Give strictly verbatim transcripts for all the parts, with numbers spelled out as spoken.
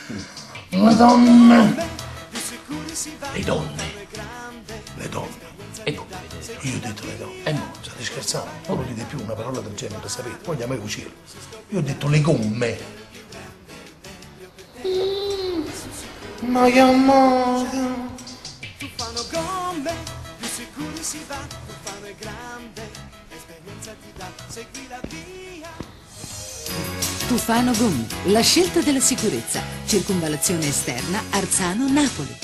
Le donne. Le donne. Le donne. E come? Io ho detto le donne. E mo? State scherzando? Non lo dite più una parola del genere, sapete? Poi andiamo a cucire. Io ho detto le gomme. Mm, ma che amore. Tufano gomme, più sicuri si va, Tufano è grande, l'esperienza ti dà, segui la via. Tufano Gommi, la scelta della sicurezza. Circonvallazione esterna Arzano-Napoli.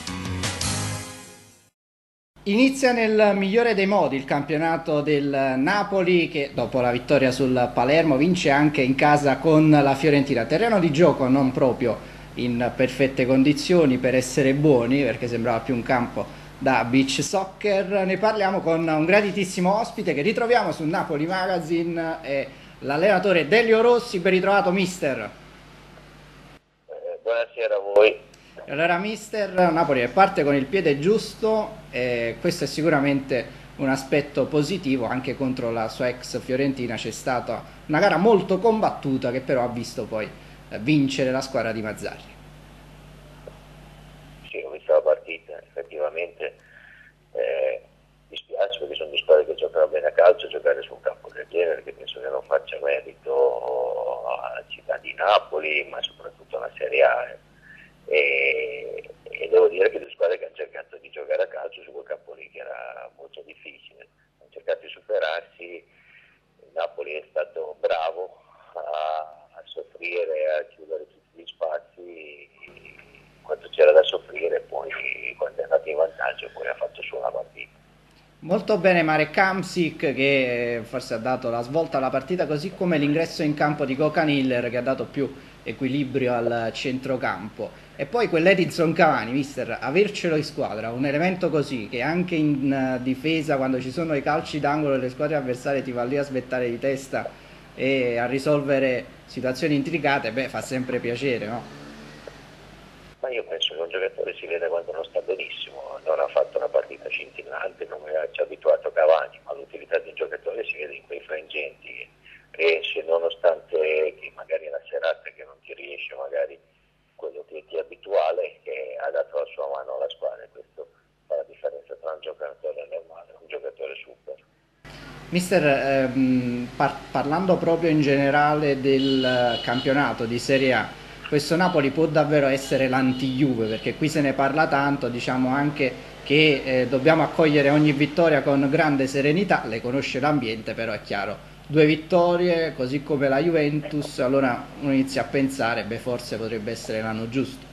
Inizia nel migliore dei modi il campionato del Napoli che dopo la vittoria sul Palermo vince anche in casa con la Fiorentina. Terreno di gioco non proprio in perfette condizioni per essere buoni, perché sembrava più un campo da beach soccer. Ne parliamo con un graditissimo ospite che ritroviamo su Napoli Magazine, è l'allenatore Delio Rossi. Ben ritrovato mister. Eh, buonasera a voi. Allora mister, Napoli parte con il piede giusto e questo è sicuramente un aspetto positivo. Anche contro la sua ex Fiorentina c'è stata una gara molto combattuta che però ha visto poi vincere la squadra di Mazzarri. Sì, ho visto la partita, effettivamente eh, mi spiace perché sono due squadre che giocano bene a calcio, giocare su un campo del genere che penso che non faccia merito alla città di Napoli, ma soprattutto alla Serie A. Eh. E, e devo dire che le squadre che hanno cercato di giocare a calcio su quel campo lì che era molto difficile, hanno cercato di superarsi. Il Napoli è stato bravo a, a soffrire, a chiudere tutti gli spazi quando c'era da soffrire, poi quando è andato in vantaggio poi ha fatto solo una partita. Molto bene Marek Hamsik, che forse ha dato la svolta alla partita, così come l'ingresso in campo di Gökhan Hiller che ha dato più equilibrio al centrocampo. E poi quell'Edinson Cavani, mister, avercelo in squadra, un elemento così che anche in uh, difesa, quando ci sono i calci d'angolo e le squadre avversarie ti va lì a svettare di testa e a risolvere situazioni intricate, beh, fa sempre piacere, no? Ma io penso che un giocatore si vede quando non sta benissimo, non ha fatto una partita scintillante come ci ha abituato Cavani, ma l'utilità di un giocatore si vede in quei frangenti, riesce nonostante che magari è una serata che non ti riesce magari quello che ti è abituale, che ha dato la sua mano alla squadra, e questo fa la differenza tra un giocatore normale e un giocatore super. Mister, ehm, par parlando proprio in generale del campionato di Serie A, questo Napoli può davvero essere l'anti-Juve, perché qui se ne parla tanto, diciamo anche che eh, dobbiamo accogliere ogni vittoria con grande serenità, le conosce l'ambiente, però è chiaro, due vittorie, così come la Juventus, allora uno inizia a pensare, beh, forse potrebbe essere l'anno giusto.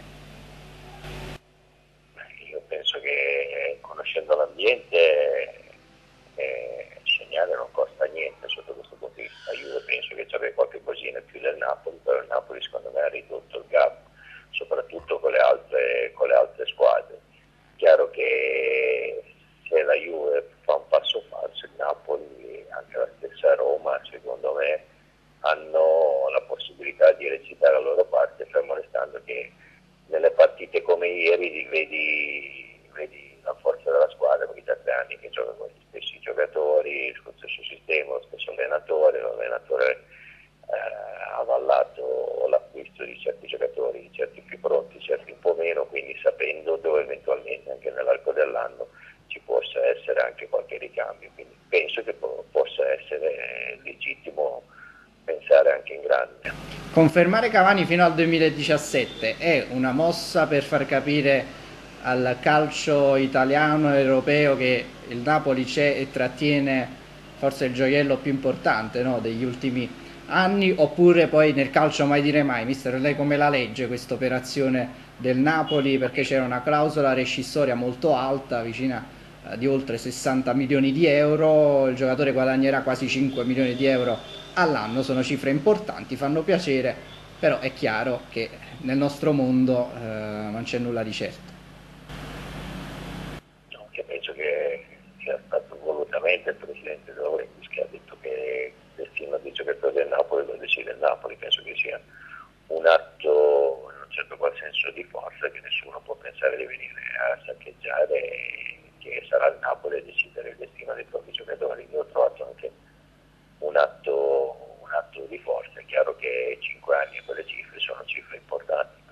Io penso che conoscendo l'ambiente eh, segnare non costa niente sotto questo punto di vista. Io penso che ci abbia qualche cosina in più del Napoli, però il Napoli secondo me ha ridotto il gap, soprattutto con le altre, con le altre squadre. Chiaro che se la Juve fa un passo falso, il Napoli, anche la stessa Roma, secondo me hanno la possibilità di recitare la loro parte, fermo restando che nelle partite come ieri vedi, vedi la forza della squadra, perché da tre anni che gioca con gli stessi giocatori, con lo stesso sistema, lo stesso allenatore, l'allenatore eh, ha avallato l'acquisto di certi giocatori, certi più pronti, certi un po' meno, quindi sapendo dove eventualmente anche nell'arco dell'anno ci possa essere anche qualche ricambio, quindi penso che po possa essere legittimo pensare anche in grande. Confermare Cavani fino al duemiladiciassette è una mossa per far capire al calcio italiano e europeo che il Napoli c'è e trattiene forse il gioiello più importante, no, degli ultimi anni, oppure poi nel calcio mai dire mai? Mister, lei come la legge questa operazione del Napoli, perché c'era una clausola rescissoria molto alta, vicina eh, di oltre sessanta milioni di euro, il giocatore guadagnerà quasi cinque milioni di euro all'anno, sono cifre importanti, fanno piacere, però è chiaro che nel nostro mondo eh, non c'è nulla di certo. No, io penso che sia stato volutamente il presidente della Juventus che ha detto che il destino dei giocatori del Napoli lo decide il Napoli. Penso che sia un atto in un certo qual senso di forza, che nessuno può pensare di venire a saccheggiare, che sarà il Napoli a decidere il destino dei propri giocatori. Io ho trovato anche un atto, un atto di forza. È chiaro che cinque anni e quelle cifre sono cifre importanti,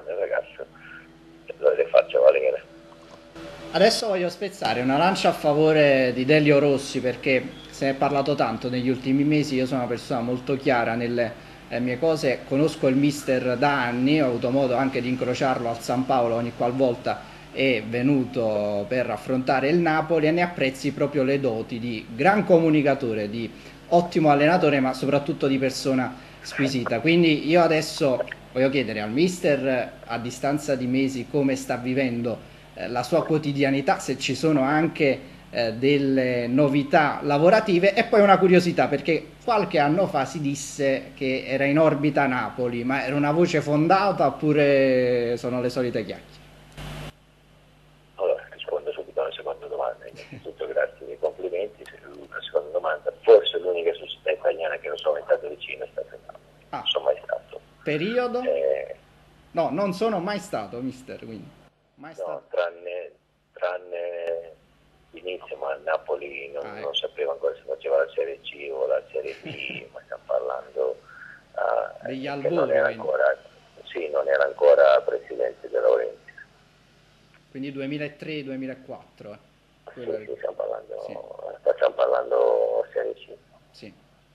anni il ragazzo, lo le faccia valere. Adesso voglio spezzare una lancia a favore di Delio Rossi, perché se ne è parlato tanto negli ultimi mesi. Io sono una persona molto chiara nelle eh, mie cose, conosco il mister da anni, ho avuto modo anche di incrociarlo al San Paolo ogni qualvolta è venuto per affrontare il Napoli, e ne apprezzi proprio le doti di gran comunicatore, di ottimo allenatore, ma soprattutto di persona squisita. Quindi io adesso voglio chiedere al mister, a distanza di mesi, come sta vivendo eh, la sua quotidianità, se ci sono anche eh, delle novità lavorative, e poi una curiosità, perché qualche anno fa si disse che era in orbita Napoli, ma era una voce fondata oppure sono le solite chiacchiere? Allora, rispondo subito alla seconda domanda. Innanzitutto grazie dei complimenti. La seconda domanda, forse l'unica società italiana che non sono mai stato vicino è stata il Napoli. Ah. Non sono mai stato. Periodo? Eh, No, non sono mai stato, mister, quindi. Mai no, stato. tranne, tranne l'inizio, ma il Napoli non, Ah, ecco. non sapeva ancora se faceva la Serie C o la Serie B, ma stiamo parlando ah, Degli che albori, non era quindi. ancora, sì, non era ancora presidente della Laurenti. Quindi duemilatré duemilaquattro. Eh. Sì, Quello sì, stiamo parlando, Sì. stiamo parlando Serie C. Sì.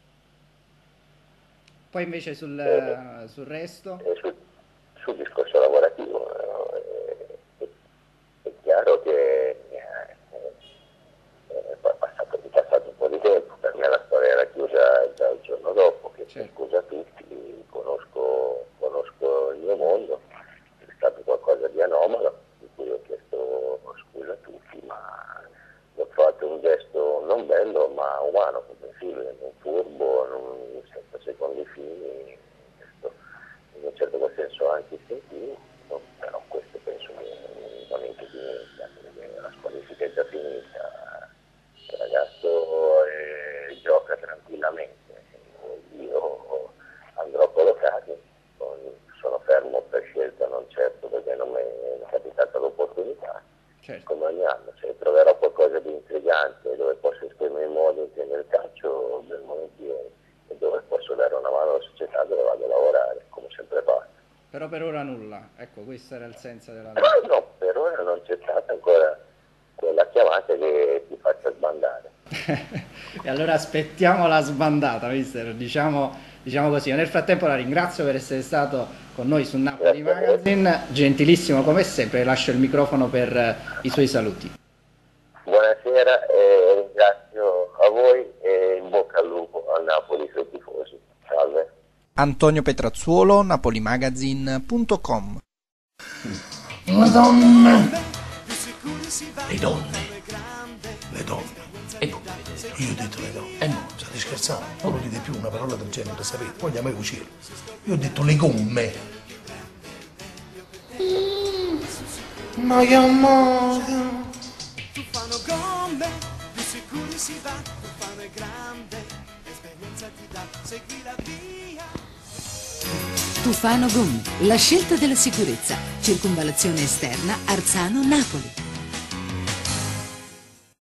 Poi invece sul, Eh, sul resto? E sul, sul discorso lavorativo eh, è, è chiaro che eh, è passato, è passato un po' di tempo. Per me la storia era chiusa già il giorno dopo, che Certo. scusa a tutti, conosco, conosco il mio mondo, è stato qualcosa di anomalo, di cui ho chiesto scusa a tutti, ma ho trovato un gesto non bello ma umano, comprensibile, non furbo, non senza secondi fini, questo, in un certo senso anche istintivo, no? Però questo penso che non impedisca, perché la squalifica è già finita, il ragazzo eh, gioca tranquillamente, io andrò collocato, sono fermo per scelta, non certo perché non mi è capitata l'opportunità. Certo. Come ogni anno, se troverò qualcosa di intrigante dove posso esprimere il modo di intendere il calcio, del volentieri, e dove posso dare una mano alla società, dove vado a lavorare, come sempre fatto. Però per ora nulla, ecco, questo era il senso della No, per ora non c'è stata ancora quella chiamata che ti faccia sbandare. E allora aspettiamo la sbandata, mister, diciamo, diciamo così. Nel frattempo la ringrazio per essere stato con noi su Napoli Magazine, gentilissimo come sempre, lascio il microfono per eh, i suoi saluti. Buonasera e ringrazio a voi e in bocca al lupo a Napoli e ai tifosi. Salve. Antonio Petrazzuolo, napolimagazine punto com. Le donne, le donne, le donne. E come vedete? Io ho detto le donne. E no. State scherzando? Non lo dite più una parola del genere, sapete? Poi andiamo a cucire. Io ho detto le gomme. Ma che amore. Tufano gomme, più sicuri si va, Tufano è grande, esperienza ti dà, segui la via. Tufano Gomme, la scelta della sicurezza. Circonvallazione esterna Arzano-Napoli.